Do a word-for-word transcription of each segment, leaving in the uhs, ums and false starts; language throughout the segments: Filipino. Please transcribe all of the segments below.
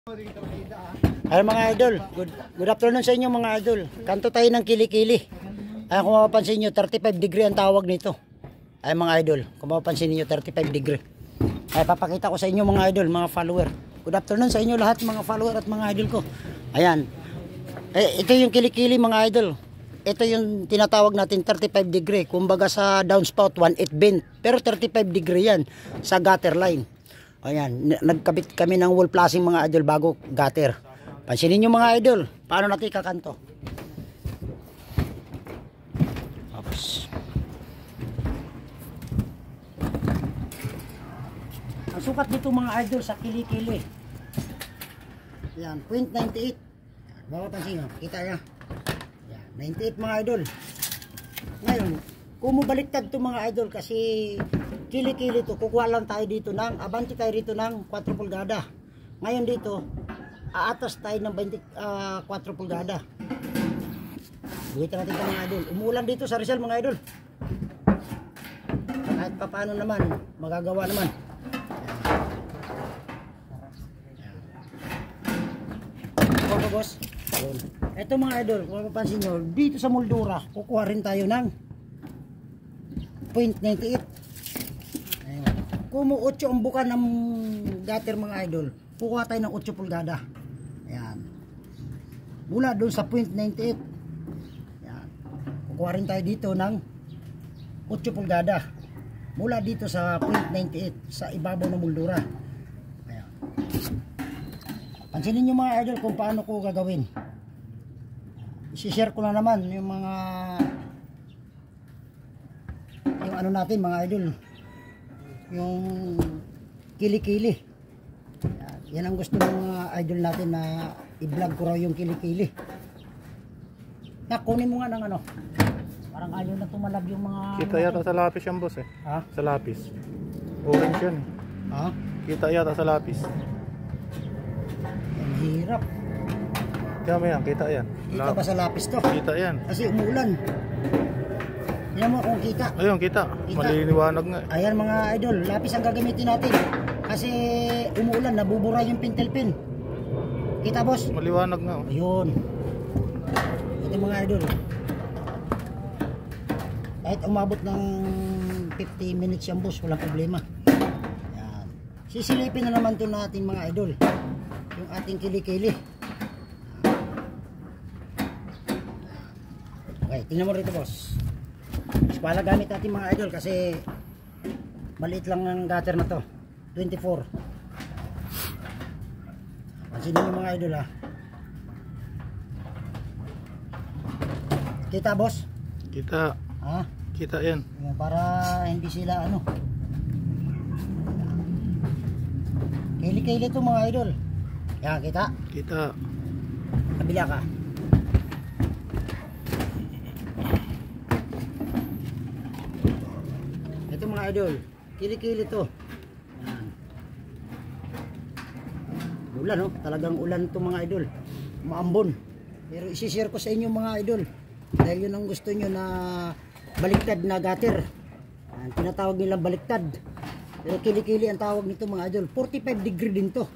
Ay mga idol, good, good afternoon sa inyo mga idol. Kanto tayo ng kilikili. Ay kung mapapansin nyo, thirty-five degree ang tawag nito. Ay mga idol, kung mapapansin niyo thirty-five degree. Ay papakita ko sa inyo mga idol, mga follower. Good afternoon sa inyo lahat mga follower at mga idol ko. Ayan. Eh, ito yung kilikili mga idol. Ito yung tinatawag natin thirty-five degree. Kumbaga sa downspout one eight bend. Pero thirty-five degree yan sa gutter line. Ayan, nagkabit kami ng wall flashing mga idol bago gutter. Pansinin nyo mga idol, paano natin ikakanto. Tapos ang sukat dito mga idol sa kilikili. Ayan, point ninety-eight. Mapapansin nyo, kita nyo. Ayan, ninety-eight mga idol. Ngayon, kung mabaliktad to mga idol kasi kilikili to, kukuha lang tayo dito ng, abanti tayo rito ng four pulgada. Ngayon dito, aatas tayo ng twenty-four pulgada. Buhitin natin ito mga idol. Umuulan dito sa Rizal mga idol. Kahit pa paano naman, magagawa naman. Ito boss. Ito mga idol, kung mapapansin nyo, dito sa moldura, kukuha rin tayo ng point ninety-eight. Kung eight ang buka ng gutter mga idol, kukuha tayo ng eight pulgada. Ayan. Mula doon sa point ninety-eight. Ayan. Kukuha rin tayo dito ng eight pulgada. Mula dito sa point ninety-eight sa ibabaw ng moldura. Ayan. Pansinin nyo mga idol kung paano ko gagawin. I-share ko na naman yung mga yung ano natin mga idol, yung kilikili. Yan, yan ang gusto ng mga idol natin na i-vlog ko raw yung kilikili. Nakunin mo nga ng ano, parang ayaw na tumalab yung mga kita ano yata natin. Sa lapis yan boss eh. Ha? Sa lapis orange yan eh. Ha? Kita yata sa lapis. Ang hirap. Kaya mo yan, kita yan. Kita ba sa lapis to? Kita yan. Kasi umuulan. Yan mo kung kita. Ayun, kita, kita. Maliliwanag nga eh. Ayan mga idol, lapis ang gagamitin natin. Kasi umuulan, nabubura yung pintel pin. Kita boss? Maliwanag nga oh. Ayun. Ito mga idol. Kahit umabot ng fifty minutes yung boss, walang problema. Ayan. Sisilipin na naman to natin mga idol. Yung ating kilikili. Okay, tingnan mo rito boss. Pala gamit natin mga idol kasi maliit lang ang gutter na to, twenty-four. Pansinin nyo mga idol ha. Kita boss? Kita. Ha? Kita yan. Para hindi sila ano. Kili-kili to mga idol. Yan, kita? Kita. Kabila ka. Mga idol, kilikili to. Ayan. Ulan no, talagang ulan to mga idol. Maambon. Pero isi-share ko sa inyo mga idol. Dahil yun ang gusto nyo na baliktad na gutter. Ayan, tinatawag nilang baliktad. Pero kilikili ang tawag nito mga idol. forty-five degree din to.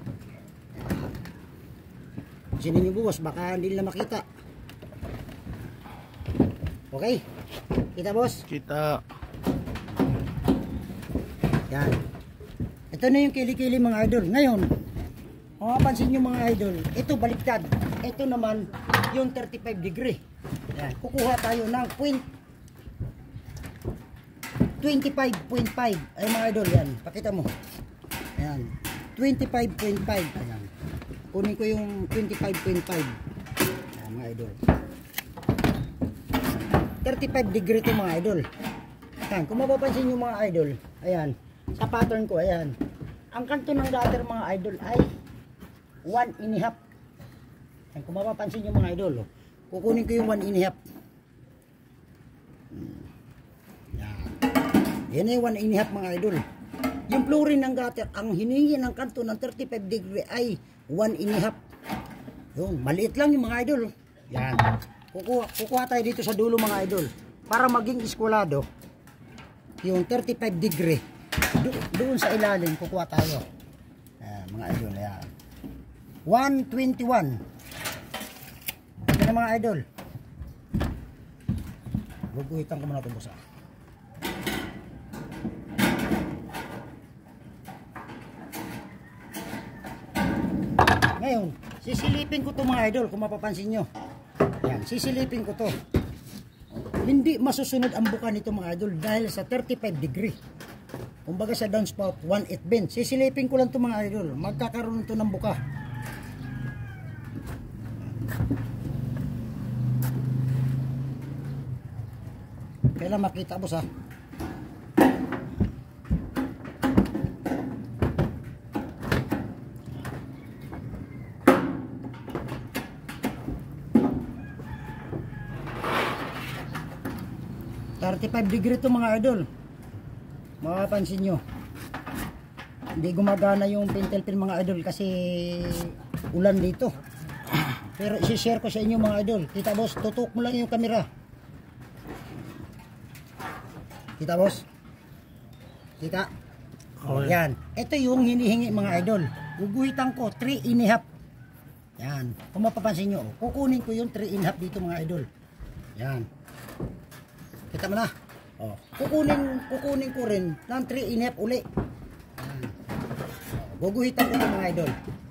Sinin nyo buwas, baka hindi nila makita. Okay? Kita boss? Kita. Yan. Ito na yung kilikili mga idol. Ngayon, kung mapansin nyo mga idol, ito baliktad. Ito naman yung thirty-five degree. Yan. Kukuha tayo ng point twenty-five point five. Ay mga idol, yan. Pakita mo. Ayan. twenty-five point five. Ayan. Kunin ko yung twenty-five point five. Ayan mga idol. thirty-five degree ito mga idol. Ayan. Kung mapapansin nyo mga idol, ayan. Sa pattern ko, ayan. Ang kanto ng gutter mga idol ay one and a half. Ayan, kung mapapansin nyo mga idol, oh, kukunin ko yung one and a half. Yan. Yan ay one and a half mga idol. Yung flooring ng gutter, ang hiningi ng kanto ng thirty-five degree ay one and a half. Yung, maliit lang yung mga idol. Yan. Kukuha, kukuha tayo dito sa dulo mga idol. Para maging iskulado, yung thirty-five degree. Do, doon sa ilalim kukuha tayo. Ayan, mga idol, ayan. one twenty-one. Ito na mga idol. Guguhitan ko muna ito boss. Ngayon, sisilipin ko to mga idol kung mapapansin nyo. Yan, sisilipin ko to. Hindi masusunod ang buka nito mga idol dahil sa thirty-five degree. Kumbaga sa downspout, one eighth bend. Sisilipin ko lang to mga idol. Magkakaroon to ng buka. Kailan makita boss ha? thirty-five degree to mga idol. Mapapansin nyo hindi gumagana yung pintel pin mga idol kasi ulan dito. Pero isi-share ko sa inyo mga idol. Kita boss, tutok mo lang yung camera. Kita boss? Kita? Okay. Yan. Ito yung hinihingi mga idol. Guguhitan ko three and a half. Yan. Kung mapapansin nyo, kukunin ko yung three and a half dito mga idol. Yan. Kita mo na. Oh, kukunin kukunin ko rin ng three and a half uli. Yan. Guguhitan ko ito mga idol.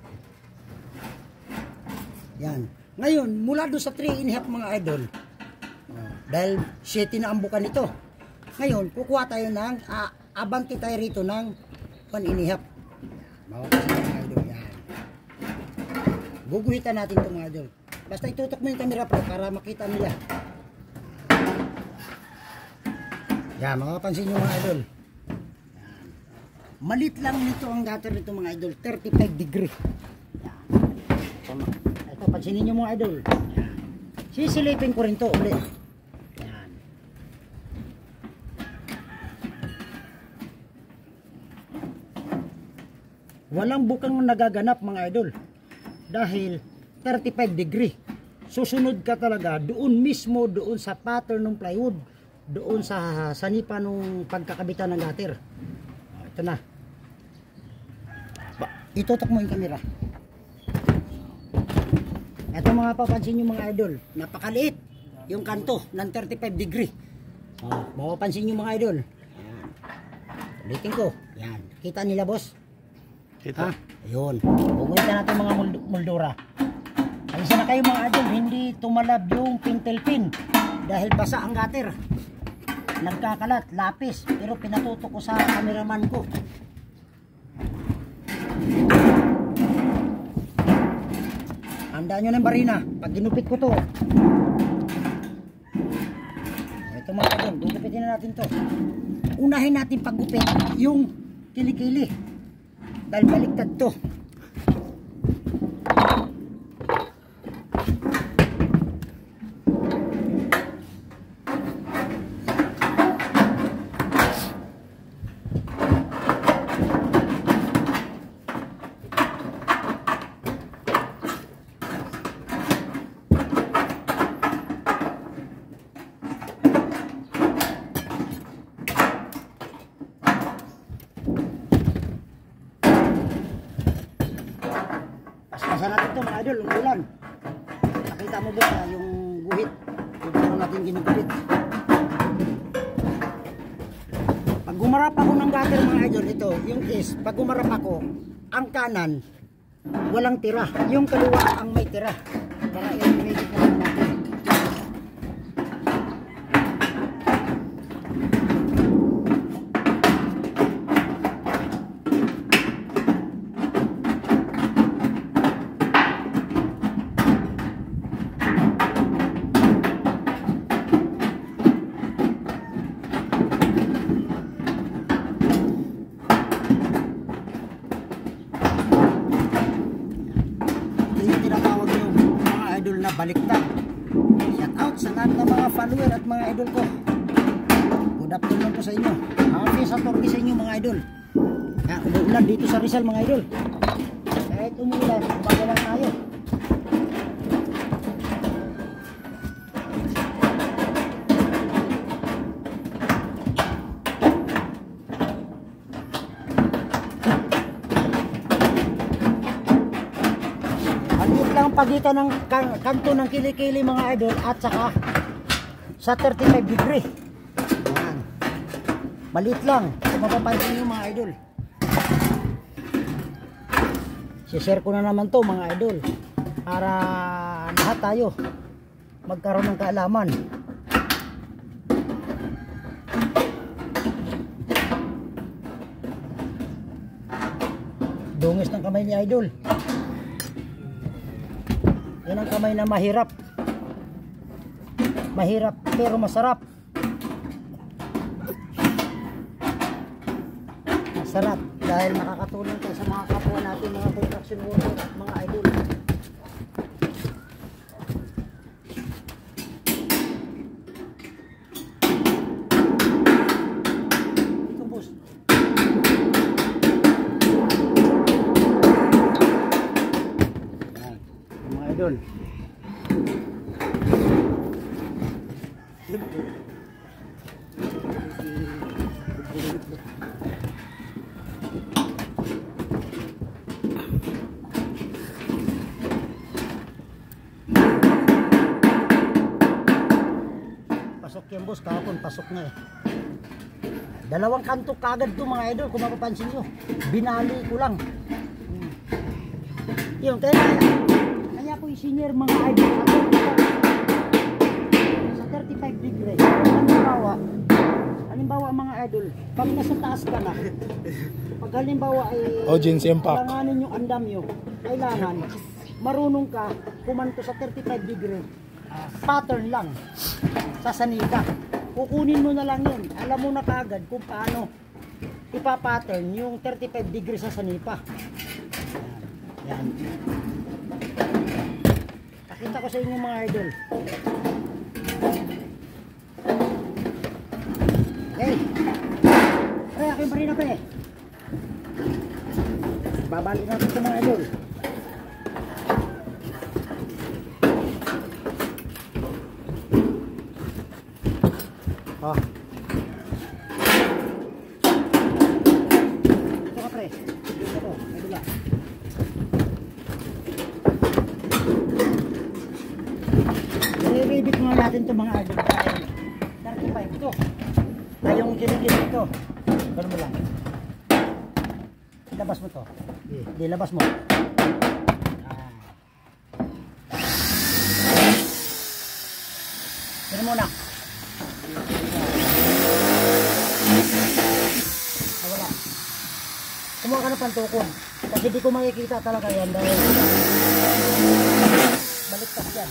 Yan. Ngayon, mula doon sa three and a half mga idol. Oh, dahil seven na ang buka nito. Ngayon, kukuha tayo ng uh, abanti tayo rito ng one and a half. Mapapansin mga idol. Yan. Guguhitan natin ito mga idol. Basta itutok mo yung camera pro para makita nila. Yan, makapansin nyo mga idol. Yan. Malit lang nito ang gutter nito mga idol, thirty-five degree. Yan. Ito, pansinin nyo mga idol. Yan. Sisilipin ko rin to ulit. Yan. Walang bukang nagaganap mga idol. Dahil thirty-five degree. Susunod ka talaga doon mismo, doon sa pattern ng plywood. Doon sa sanipa nung pagkakabitan ng gutter. Oh, ito na. Ba, itutok mo yung camera. Ito mga papansin nyo mga idol. Napakaliit yung kanto ng thirty-five degree. Oh, mapapansin nyo mga idol. Yan. Ulitin ko. Yan. Kita nila boss? Kita. Ha? Ayun. Pupunta natin mga moldura. Alisa na kayo mga idol. Hindi tumalab yung pintel pin. Dahil basa ang gutter. Nagkakalat, lapis, pero pinatutok ko sa cameraman ko. Handaan nyo ng barina pag ginupit ko to. Ito mga idol, gugupitin na natin to. Unahin natin paggupit yung kilikili dahil baliktad to. Paspasan natin ito mga idol, yung ulan. Nakita mo ba yung guhit? Yung parang natin ginugupit. Pag gumarap ako ng gutter mga idol, ito, yung is, pag gumarap ako, ang kanan, walang tira. Yung kaliwa ang may tira. Para i-ready ko lang natin. Na baliktad. Shout out sa lahat ng mga follower at mga idol ko. Good afternoon po sa inyo. Happy sa turkey sa inyo mga idol. Kaya umuulan dito sa Rizal mga idol. Kahit umuulan, umaga lang tayo. Ang liit lang ang pagitan ng kan- kanto ng kilikili mga idol at saka sa thirty-five degree. Yan. Maliit lang. Kung mapapansin nyo mga idol. Si-share ko na naman to mga idol. Para lahat tayo magkaroon ng kaalaman. Dungis ng kamay ni idol. Yan ang kamay na mahirap. Mahirap pero masarap. Masarap dahil nakakatulong tayo sa mga kapwa natin, mga construction worker at mga idol. Ito boss. Yan, mga idol. Pasok yan boss, kahapon pasok na eh. Dalawang kanto kagad to mga idol, kung mapapansin nyo. Binali ko lang. Hmm. Yun, kaya kaya ko i-senior mga idol sa thirty-five degree. Halimbawa, halimbawa mga idol, pag nasa taas ka na, pag halimbawa ay Audience impact. kailanganin yung andam nyo, kailangan marunong ka kumanto sa thirty-five degree. Uh, pattern lang sa sanika. Kukunin mo na lang yun. Alam mo na kagad kung paano ipapattern yung thirty-five degree sa sanipa. Yan. Yan. Pakita ko sa inyo mga idol. Okay. Pre, akin pa rin na pre. Babalik natin ito mga idol. Oh. Ito ka pre. Ito ko. Ito ba? I-rebit muna natin ito mga idol. thirty-five ito. Ay yung kinikili ito. Ganun mo lang. Ilabas mo to. Hindi, labas mo. Ah. Ganun muna. Wala. Kumuha ka ng pantukon. Kasi di ko makikita talaga yan dahil baliktas yan.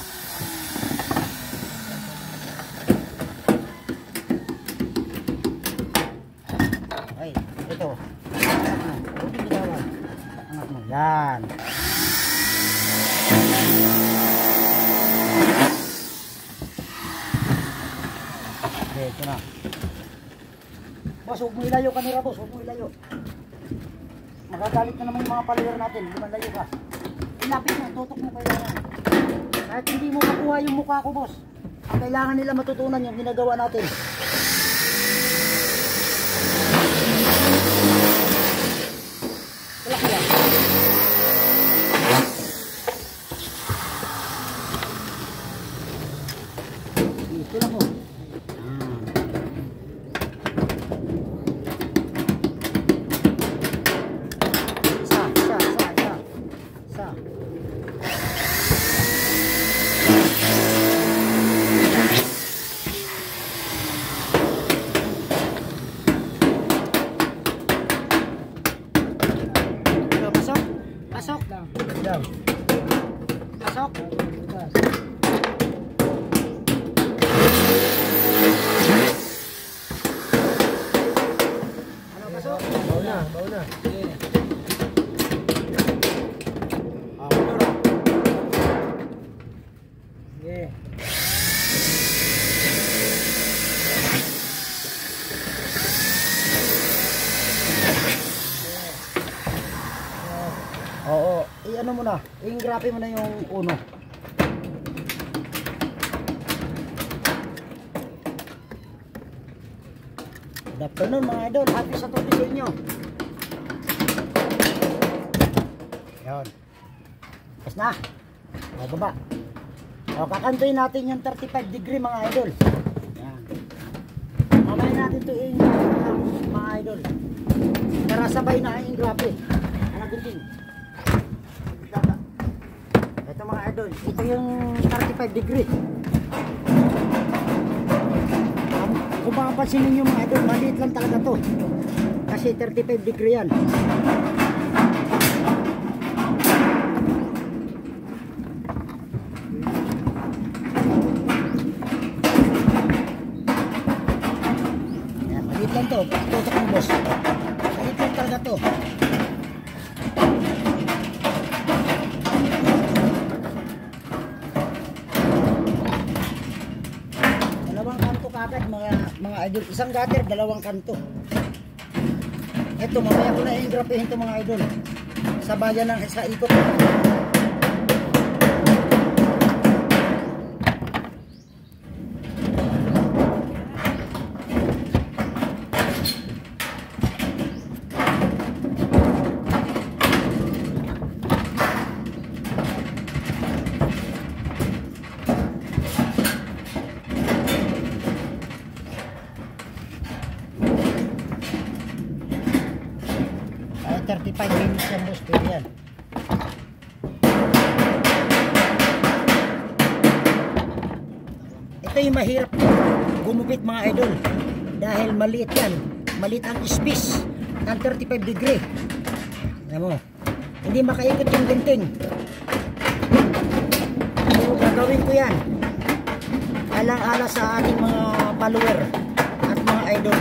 Okay, ito. Angat mo. Huwag yung bitawan. Angat mo. Yan. Okay, ito na. Boss, huwag mo ilayo kanira boss, huwag mo ilayo. Magagalit na naman yung mga follower natin, hindi man layo ka. Ilapit mo, tutok mo kailangan. Kahit hindi mo makuha yung mukha ko boss, ang kailangan nila matutunan yung ginagawa natin. Wala kaya. Ito lang mo. Pasok. Pasok. Ano pasok? Bawa na, bawa na. Ah, motor. Yeah. Oo, i-ano mo na, i-engrape mo na yung uno. Good afternoon mga idol, happy sa tuloy sa inyo. Yan. Ayos na. O, baba. O, kakantuin natin yung thirty-five degree mga idol. Yan. Mamaya natin ito yung mga idol. Para sabay na yung grabe. Anak gunting. Ito mga idol. Ito yung thirty-five degree. Kung makapansin ninyo mga idol, maliit lang talaga to. Kasi thirty-five degree yan. Lang to, tutok mo boss. Maliit lang talaga to. Dalawang kanto kagad mga mga idol. Isang gutter, dalawang kanto. Ito, mamaya ko na i-grapehin to mga idol. Sa bayan ng sa ikot. thirty-five minutes yan boss, pwede yan. Ito yung mahirap gumupit mga idol dahil maliit yan, maliit ang space ng thirty-five degree. Alam mo, hindi makaikot yung gunting. So gagawin ko yan alang-ala sa ating mga follower at mga idol.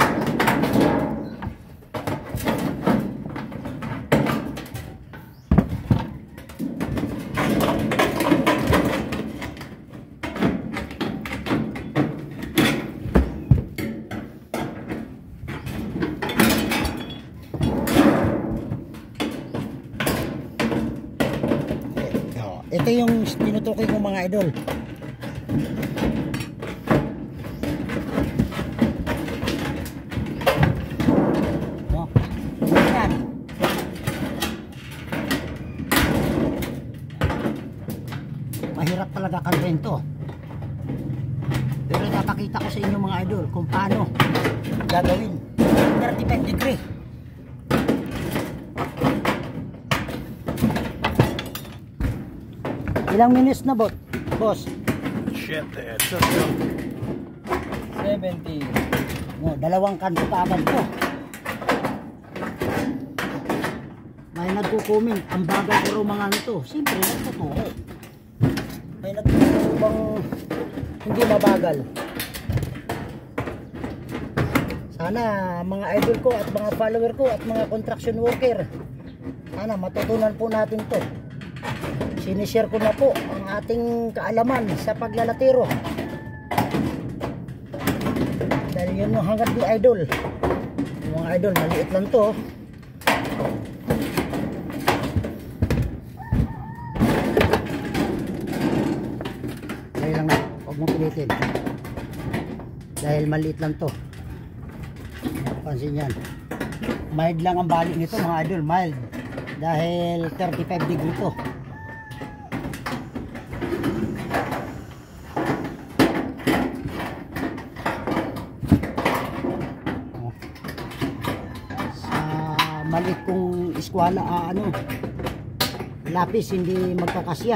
Ito yung tinutukoy ko mga idol. No? Yan. Mahirap talaga kantuin to. Pero napakita ko sa inyo mga idol kung paano gagawin. thirty-five degree. Ilang minutes na bot, boss? Shit, eh. seventy. No, dalawang kanto pa agad to. May nagko-comment, ang bagal ko raw mga nito. Siyempre, nagtotoo. May nagtotoo bang hindi mabagal. Sana mga idol ko at mga follower ko at mga construction worker, sana matutunan po natin to. Sinishare ko na po ang ating kaalaman sa paglalatiro. Dahil yun yung hanggat ni idol. Yung mga idol, maliit lang to. Dahil lang na, huwag mong pilitin. Dahil maliit lang to. Pansin yan. Mild lang ang balik nito mga idol, mild. Dahil thirty-five degree to. Maliit kong eskwala, ah, ano, lapis hindi magkakasya.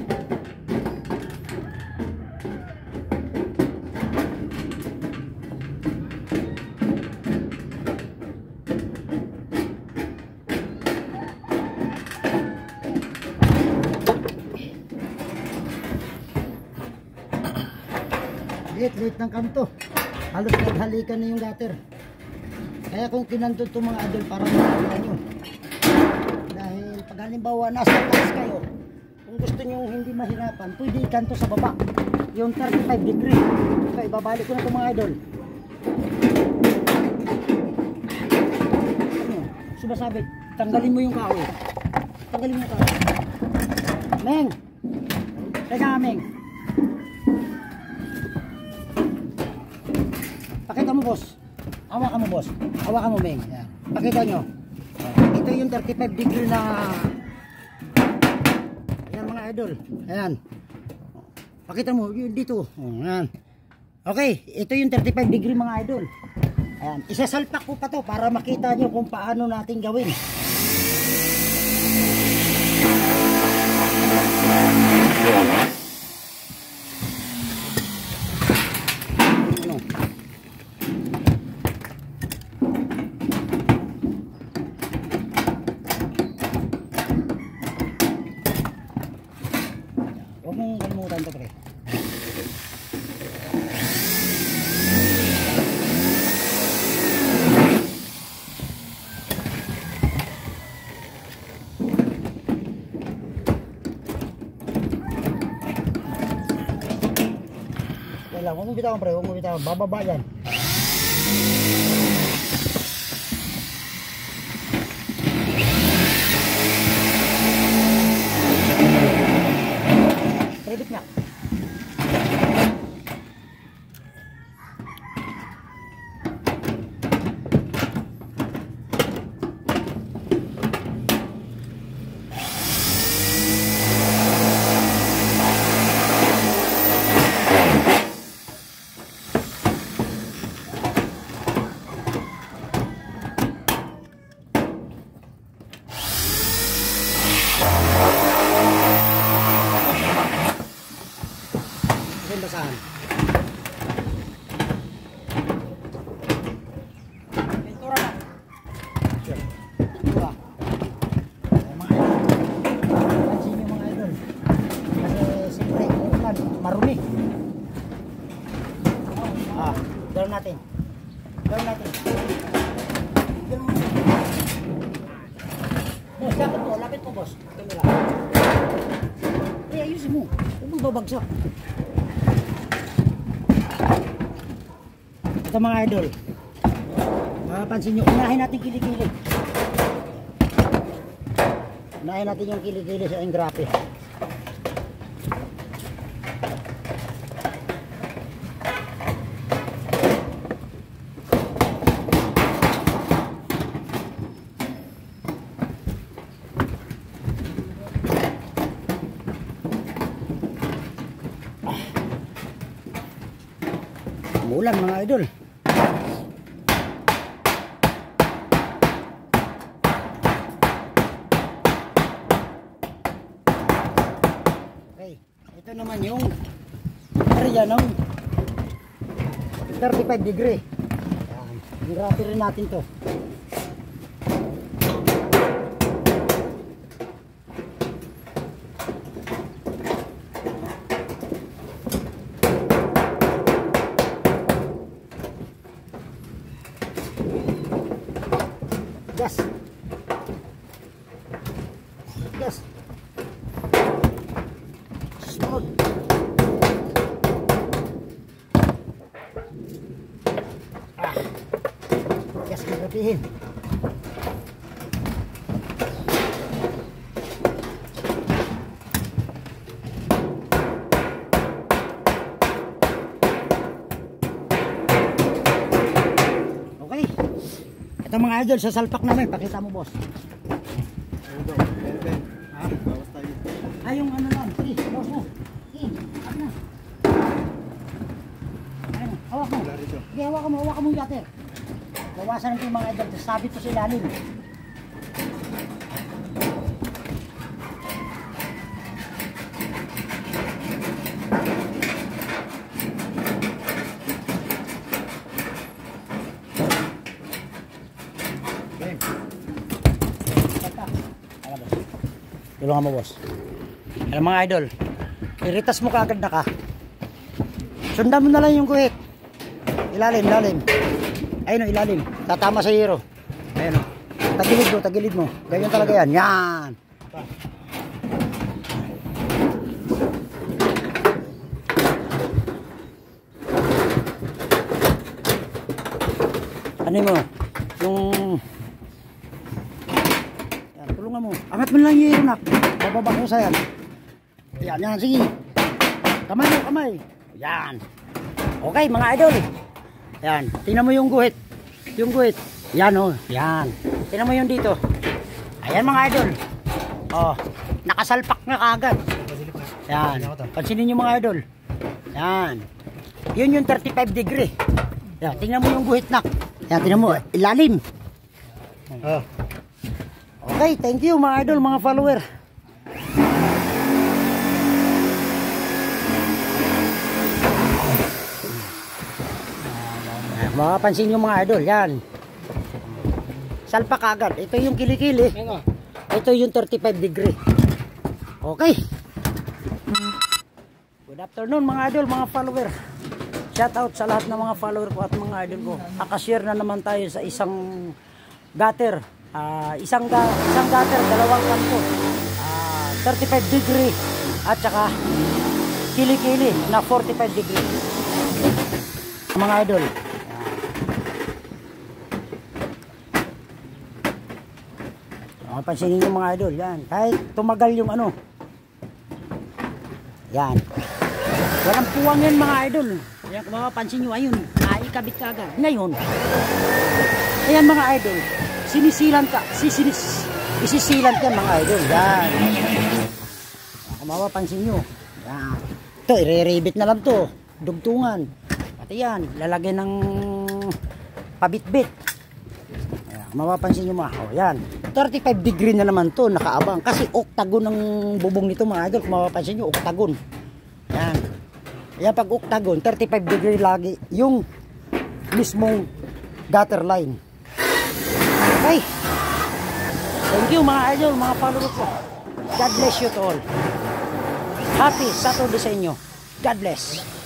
Liit-liit ng kanto, halos naghalikan na yung gutter. Kaya kung kinanto itong mga idol para makakita nyo. Dahil pag halimbawa nasa taas kayo, kung gusto nyo hindi mahirapan, pwede ikanto sa baba. Yung thirty-five degree. So ibabalik ko na itong mga idol. Ano? Sumasabit. Tanggalin mo yung kahoy. Tanggalin mo yung kahoy. Meng! Teka Meng. Pakita mo boss. Hawakan mo boss. Hawakan mo Meng. Yan. Pakita nyo. Ito yung thirty-five degree na yan mga idol. Ayan. Pakita mo yun dito. Oh, ayan. Okay, ito yung thirty-five degree mga idol. Ayan, isasalpak ko pa to para makita nyo kung paano natin gawin. Huwag mong kalimutan to, pre. Wala, huwag mong bitawan, pre. Huwag mong bitawan. Bababa yan. Tribit na. Basahan. Pintura na. Pintura. Ay, mga idol. Pansin nyo mga idol. Kasi siyempre, ulan, marumi. Ah, gawin natin. Gawin natin. Gawin mo. Boss, lapit po, lapit po boss. Kamila. Eh, ayusin mo. Huwag mong babagsak. Ito mga idol, mapapansin nyo, unahin natin kilikili. Unahin natin yung kilikili sa engrape. Umulan mga idol. Okay, ito naman yung area ng thirty-five degree. Ayan, engrape rin natin to. Gas. Gas. Sunod. Ah. Gas magapihin. Okay. Ito mga idol, sa salpak namin, pakita mo boss. Ha? Ay, yung ano lang, sige, boss mo. Sige, hawak na. Ayun, hawak mo. Sige, hawak mo, hawak mo yung yater. Bawasan natin yung mga idol, sabit to sa ilalim. Tulungan mo boss. Alam mga idol, iritas mo kaagad na ka. Sundan mo na lang yung guhit. Ilalim, ilalim. Ayun o, ilalim. Tatama sa hero. Ayun o. Tagilid mo, tagilid mo. Ganyan talaga yan. Yan. Ano mo? Yung... Yan, tulungan mo. Angat mo lang yung hero na. Bababa ko sa yan. Yan, yan. Sige. Kamay mo, kamay. Yan. Okay, mga idol. Yan. Tingnan mo yung guhit. Yung guhit. Yan o. Yan. Tingnan mo yung dito. Ayan mga idol. Oh, nakasalpak na kagad. Yan. Pansinin nyo mga idol. Yan. Yun yung thirty-five degree. Yan. Tingnan mo yung guhit nak. Yan. Tingnan mo. Ilalim. Ah. Okay. Thank you mga idol, mga follower. Yan. Makapansin nyo mga idol. Yan. Salpak agad. Ito yung kilikili. Ito yung thirty-five degree. Okay. Good afternoon mga idol, mga follower. Shout out sa lahat ng mga follower ko at mga idol ko. Nakashare na naman tayo sa isang gutter. Uh, isang, ga isang gutter, dalawang kanto. Uh, thirty-five degree at saka kilikili na forty-five degree. Mga idol. Uh, pansinin nyo mga idol. Yan. Kahit tumagal yung ano. Yan. Walang puwang yan mga idol. Yan, kung mapapansin nyo, ayun, naikabit ka agad. Ngayon, ayan mga idol, sinisilan ka, sisinis, isisilan ka mga idol. Yan. Kung mapapansin nyo, yan. Ito, i-rebit na lang to. Dugtungan. Pati yan, lalagyan ng pabitbit. Yan, kung mapapansin nyo mga, oh, yan. thirty-five degree na naman to, nakaabang. Kasi octagon ng bubong nito mga idol. Kung mapapansin nyo, octagon. Yan. Yan pag octagon, thirty-five degree lagi yung mismong gutter line. Okay. Thank you mga idol, mga follower ko. God bless you to all. Happy Saturday sa inyo. God bless.